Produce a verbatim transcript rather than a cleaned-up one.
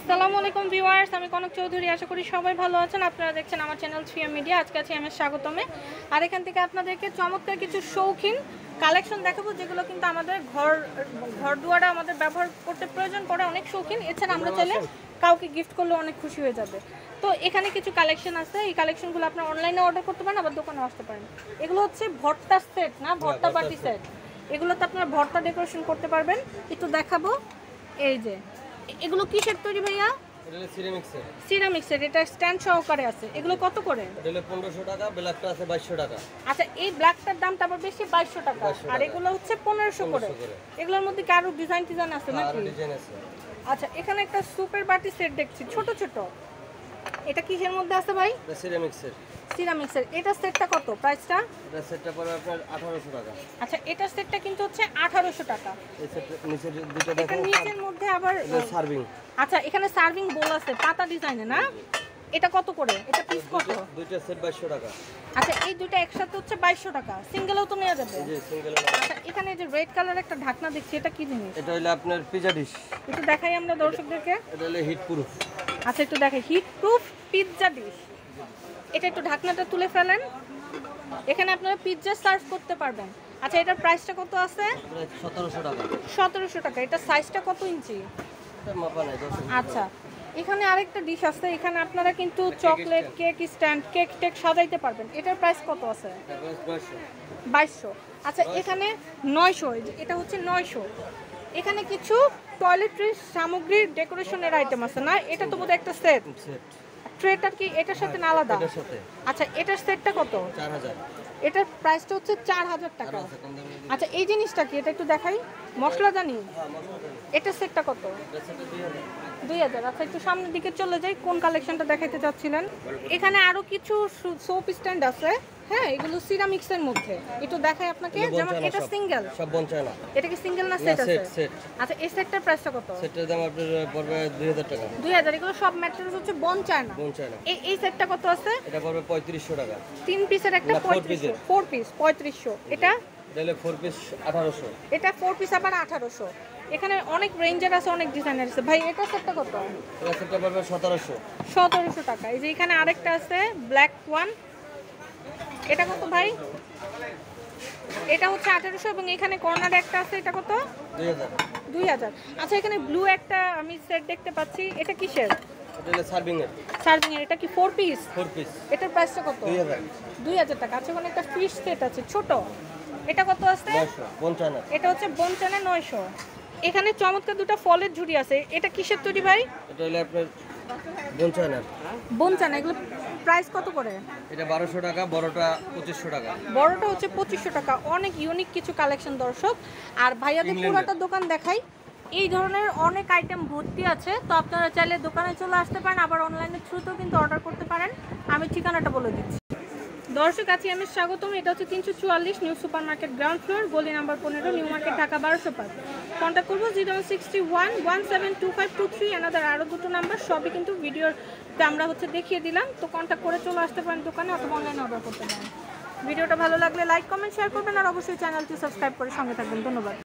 আসসালামু আলাইকুম ভিউয়ার্স, আমি কনক চৌধুরী। আশা করি সবাই ভালো আছেন। আপনারা দেখছেন আমার চ্যানেল থ্রি এম মিডিয়া। আজকে আছি এম এস স্বাগতমে। আর এখান থেকে আপনাদেরকে চমৎকার কিছু শৌখিন কালেকশন দেখাবো, যেগুলো কিন্তু আমাদের ঘর ঘর দুয়ারে আমাদের ব্যবহার করতে প্রয়োজন পড়ে। অনেক শৌখিন, এছাড়া আমরা চাইলে কাউকে গিফট করলে অনেক খুশি হয়ে যাবে। তো এখানে কিছু কালেকশন আছে, এই কালেকশনগুলো আপনারা অনলাইনে অর্ডার করতে পারেন, আবার দোকানে আসতে পারেন। এগুলো হচ্ছে ভর্তা সেট না, ভর্তা পার্টি সেট। এগুলোতে আপনারা ভর্তা ডেকোরেশন করতে পারবেন। একটু দেখাবো। এই যে এগুলো কিসের তৈরি ভাইয়া? এটা সিরামিক্সের। সিরামিক্সের, এটা স্ট্যান্ড সহকারে আছে। এগুলো কত করে? এটা হলো পনেরোশো টাকা, ব্ল্যাকটা আছে বাইশশো টাকা। আচ্ছা, এই ব্ল্যাকটার দামটা আবার বেশি, বাইশশো টাকা। আর এগুলো হচ্ছে পনেরোশো করে। এগুলোর মধ্যে কি আরো ডিজাইন ডিজাইন আছে নাকি? আরো ডিজাইন আছে। আচ্ছা, এখানে একটা সুপার বাটি সেট দেখছি, ছোট ছোট। এটা কিসের মধ্যে আছে ভাই? এটা সিরামিক্সের। সিরামিক্সের। এটা সেটটা কত প্রাইসটা? এটা সেটটা পড়বে আপনার আঠারোশো টাকা। আচ্ছা, এটা সেটটা কিন্তু হচ্ছে আঠারোশো টাকা। এই সেটটা নিচের দুটো দেখো, এটা নিচের মধ্যে আবার এটা সার্ভিং। আচ্ছা, এখানে সার্ভিং বোল আছে পাতা ডিজাইনে না? এটা কত করে? এটা পিস কত? দুইটা সেট বাইশশো টাকা। আচ্ছা, এই দুইটা একসাথে হচ্ছে বাইশশো টাকা। সিঙ্গেলও তো নেওয়া যাবে? জি, সিঙ্গেল। আচ্ছা, এখানে যে রেড কালার একটা ঢাকনা দেখছি, এটা কি জিনিস? এটা হলো আপনার পিজা ডিশ। একটু দেখাই আমরা দর্শকদেরকে। এটা হলো হিট প্রুফ। আচ্ছা, একটু দেখাই। Heat proof pizza dish. এটা একটু ঢাকনাটা তুলে ফেলেন। এখানে আপনারা পিৎজা সার্ভ করতে পারবেন। আচ্ছা, এটার প্রাইসটা কত আছে? সতেরোশো টাকা। সতেরোশো টাকা। এটা সাইজটা কত ইঞ্চি? এটা মাপা নাই, দশ ইঞ্চি। আচ্ছা, এখানে আরেকটা ডিশ আছে। এখানে আপনারা কিন্তু চকলেট কেক স্ট্যান্ড, কেক টেক সাজাইতে পারবেন। এটার প্রাইস কত আছে? বাইশশো। আচ্ছা, এখানে নয়শো। এটা হচ্ছে নয়শো। এখানে কিছু টয়লেট্রির সামগ্রীর ডেকোরেশনের আইটেম আছে না? এটা তো বোধহয় একটা সেট। ট্রেটা কি এটার সাথে না আলাদা? এটার সাথে। আচ্ছা, এটার সেটটা কত? চার হাজার। এটার প্রাইসটা হচ্ছে চার হাজার টাকা। আচ্ছা, এই জিনিসটা কি? এটা একটু দেখাই। মশলা জানি। এটার সেটটা কত? দুই হাজার। আচ্ছা, একটু সামনের দিকে চলে যাই। কোন কালেকশনটা দেখাইতে চাচ্ছিলেন? এখানে আরো কিছু সোপ স্ট্যান্ড আছে। হ্যাঁ, এগুলো সিরামিক্সের মধ্যে। একটু দেখাই আপনাকে। যেমন এটা সিঙ্গেল। সব বঞ্চায় না। এটা কি সিঙ্গেল না সেট আছে? সেট। আচ্ছা, এই সেটটার প্রাইসটা কত? সেটটার দাম আপনার পড়বে দুই হাজার টাকা। দুই হাজার। এগুলো সব ম্যাটেরিয়ালস হচ্ছে বঞ্চায় না। বঞ্চায় না। এই এই সেটটা কত আছে? এটা পড়বে পঁয়ত্রিশশো টাকা। তিন পিসের একটা পঁয়ত্রিশশো। ফোর পিস পঁয়ত্রিশশো। এটা তাহলে ফোর পিস আঠারোশো। এটা ফোর পিস আবার আঠারোশো। এখানে অনেক রেঞ্জের আছে, অনেক ডিজাইনের আছে। ভাই, এটা সেটটা কত? এটা সেটটা পড়বে সতেরোশো। সতেরোশো টাকা। এই যে এখানে আরেকটা আছে ব্ল্যাক ওয়ান। এটা কত ভাই? এটা হচ্ছে আঠারোশো। এবং এখানে কর্নারে একটা আছে, এটা কত? দুই হাজার। দুই হাজার। আচ্ছা, এখানে ব্লু একটা আমি সেট দেখতে পাচ্ছি। এটা কিসের? এটা হলো সার্ভিং এর। সার্ভিং এর। এটা কি ফোর পিস? Four piece. এটার প্রাইসটা কত? দুই হাজার। দুই হাজার টাকা। আচ্ছা, ওখানে একটা ফিশ সেট আছে ছোট। এটা কত আছে? নয়শো। পঞ্চান্ন। এটা হচ্ছে বনচানা নয়শো। এখানে চমৎকার দুটো ফলের ঝুড়ি আছে। এটা কিসের তৈরি ভাই? এটা হলো আপনার পঞ্চান্ন। বনচানা। এগুলো প্রাইস কত করে? এটা বারোশো টাকা, বড়টা পঁচিশশো টাকা। বড়টা হচ্ছে পঁচিশশো টাকা। অনেক ইউনিক কিছু কালেকশন দর্শক। আর ভাইয়াদের পুরোটা দোকান দেখাই। এই ধরনের অনেক আইটেম ভর্তি আছে। তো আপনারা চাইলে দোকানে চলে আসতে পারেন, আবার অনলাইনের থ্রুতেও কিন্তু অর্ডার করতে পারেন। আমি ঠিকানাটা বলে দিচ্ছি। দর্শক, আছি আমি স্বাগতম। এটা হচ্ছে তিনশো চুয়াল্লিশ new super market ground floor, গলি নাম্বার পনেরো, নিউ মার্কেট, ঢাকা বারোশো পাঁচ। কন্ট্যাক্ট করবো zero sixty one one seven two five two three. এনাদের আরও দুটো নাম্বার, সবই কিন্তু ভিডিওতে আমরা হচ্ছে দেখিয়ে দিলাম। তো কন্ট্যাক্ট করে চলে আসতে পারেন দোকানে, অথবা অনলাইনে অর্ডার করতে পারেন। ভিডিওটা ভালো লাগলে লাইক কমেন্ট শেয়ার করবেন, আর অবশ্যই চ্যানেলটি সাবস্ক্রাইব করে সঙ্গে থাকবেন। ধন্যবাদ।